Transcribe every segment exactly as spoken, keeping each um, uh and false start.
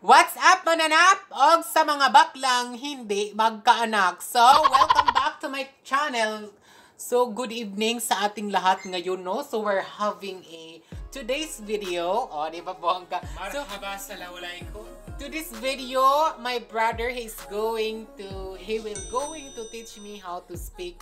What's up, mananap? Og sa mga baklang hindi magkaanak. So, welcome back to my channel. So, good evening sa ating lahat ngayon, no? So, we're having a today's video. O, di ba bongga? So, Marhaba assalamualaikum. to this video, my brother is going to, he will going to teach me how to speak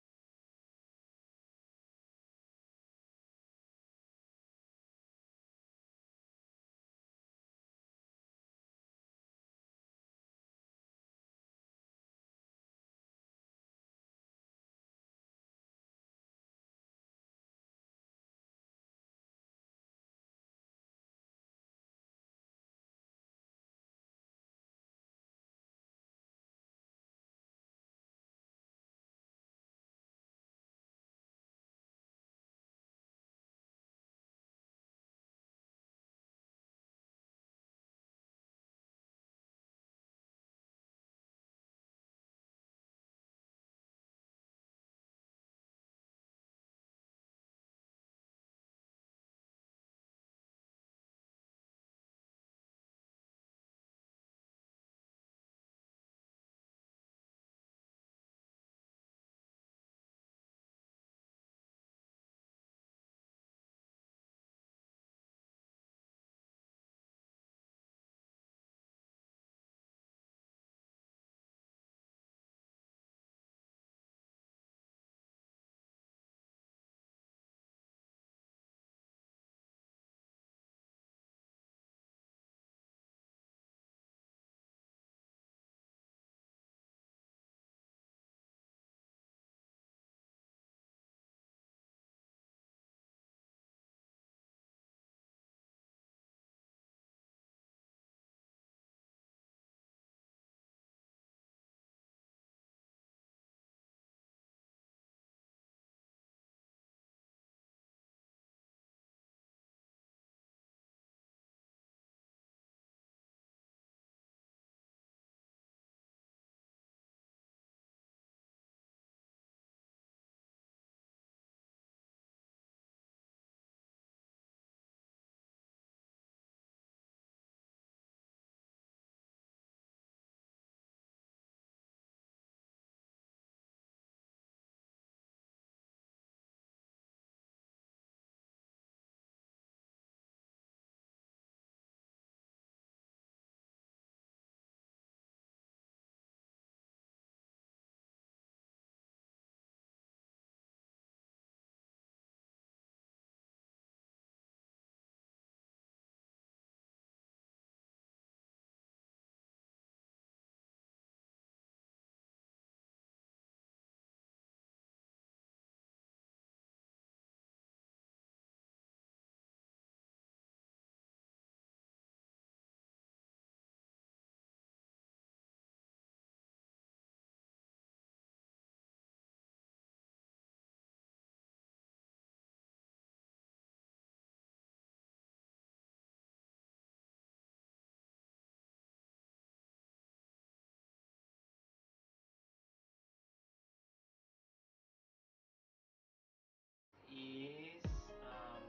Is um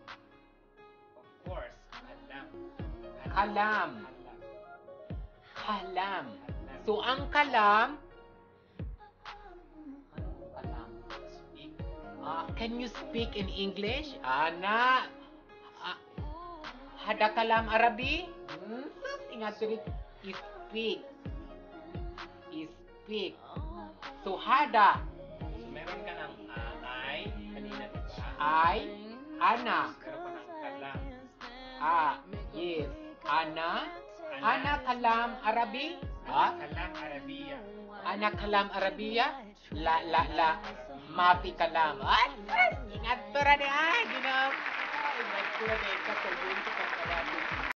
of course alam. kalam. Alam. Kalam. So, ang kalam, anong kalam? Speak. Ah, can you speak in English? Ana, ah, hada kalam Arabi? Hmm, ingat diri. Speak. Speak. So, hada. So meron ka ng uh, I kanina, di ba? I, ana. Meron ka ng kalam. Ah, yes. Ana. Ana kalam Arabi? Ah, Kalam Arabiya. ana kalam Arabiya? La, la, la. Mafi kalam. Ah, ingat to ra di ah. Ginam. Ingat to ra di ka to yun sa pagkarabi.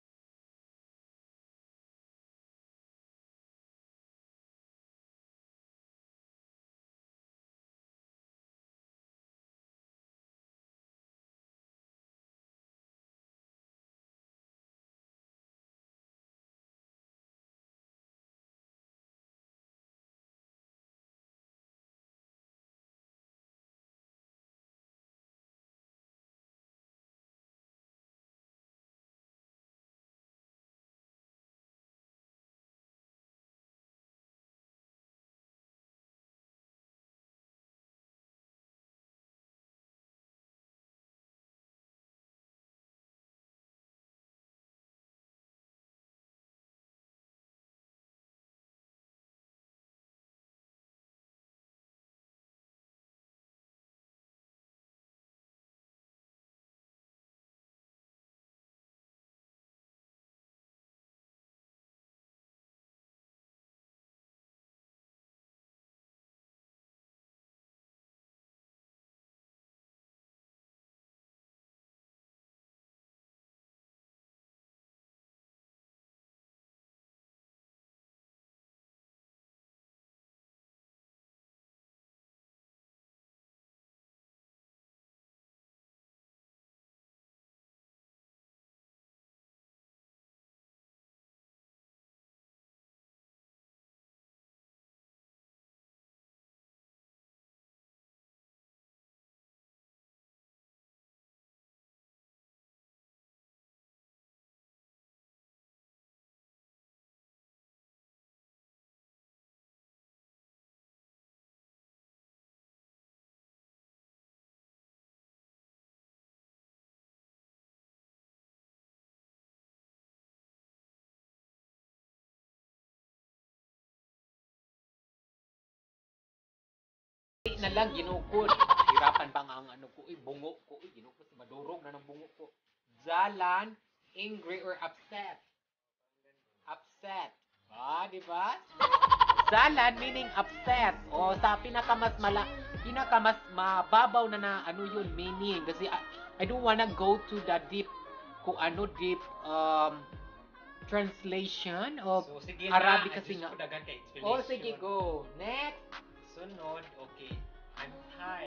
na lang ginukod. Hirapan pa nga ang ano ko, eh, bungo ko, eh, ginukod, madurog na ng bungo ko. Jalan, angry or upset. Upset. Ah, di ba? Jalan meaning upset. O sa pinaka mas mala, pinaka mas mababaw na na ano yun meaning kasi I, I don't wanna go to the deep kung ano deep um translation of So, sige Arabic na, kasi nga. adjust ko dagan kay explanation. Oh, sige, go. Next. Sunod, okay. I'm tired.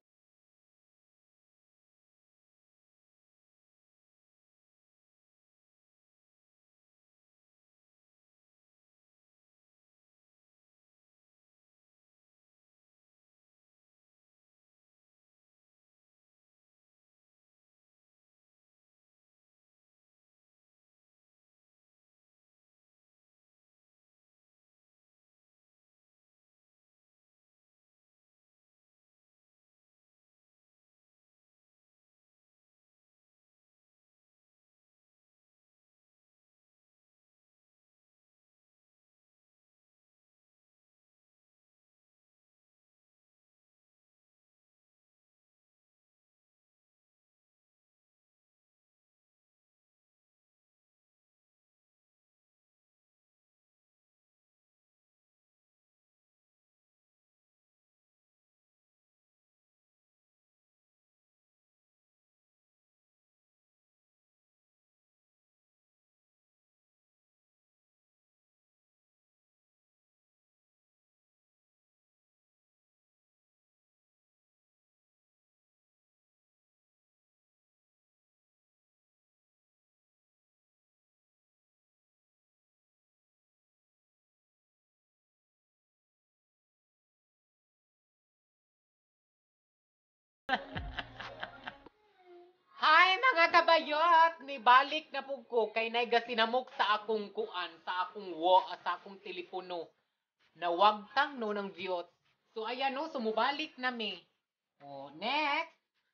Hi mga kabayot! Nibalik na po ko kay naigasinamok sa akong kuan, sa akong wo, sa akong telepono. Na wagtang no ng viyot. So ayan no, sumubalik na mi. Oh, next.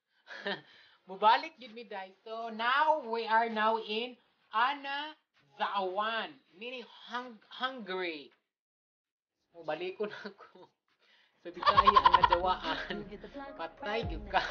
Mubalik yun mi guys. So now we are now in Ana Zaawan, meaning hung hungry. Mubalik ko na ako. So bisaya ang najawaan. Patay gyud ka.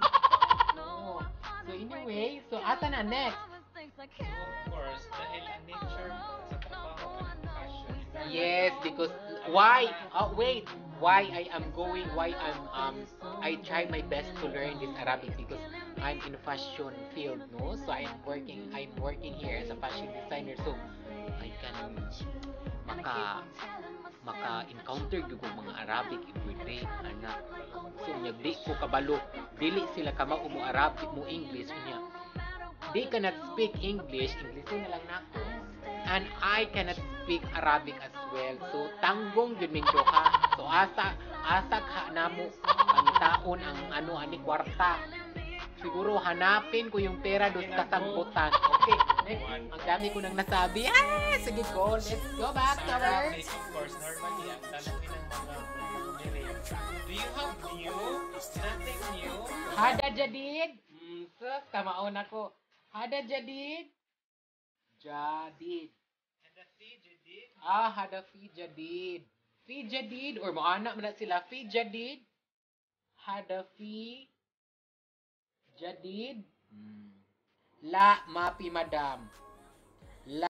Oh. So anyway, so asa na next? So, of course, dahil ang nature sa trabaho ng fashion. Yes, because why? Oh wait, why I am going? Why I'm um I try my best to learn this Arabic because I'm in fashion field, no? So I'm working I'm working here as a fashion designer. So I can maka maka encounter gyud ko mga Arabic everyday anak. So nyag di ko kabalo dili sila ka mao mo Arabic mo English unya. They cannot speak English, English na lang nako. And I cannot speak Arabic as well. So tanggong gyud min ka. So asa asa ka namo pangitaon ang ano ani kwarta. Siguro hanapin ko yung pera doon sa sambutan. Okay, next. Ang dami ko nang nasabi. Ah, sige go. Let's go back to Sa our... Arabic, of course, normally, ang tanongin ng mga bumili, do you have new? Nothing new? Hada jadid? Hmm, sus, kamaon ako. Hada jadid? Jadid. And the fee, Judith? Ah, hada fi jadid. Fi jadid, or maana mo na sila. Fi jadid. Hada fi jadid. Hmm. La, mapi madam. La,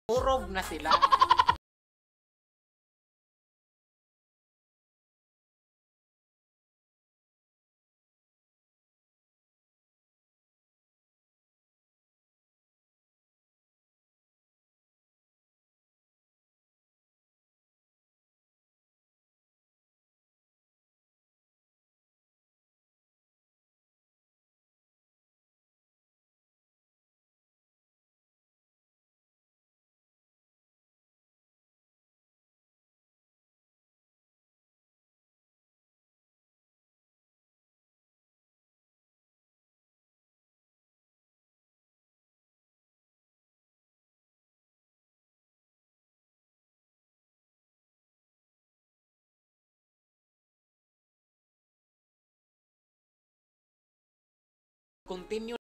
Urog na sila. Continue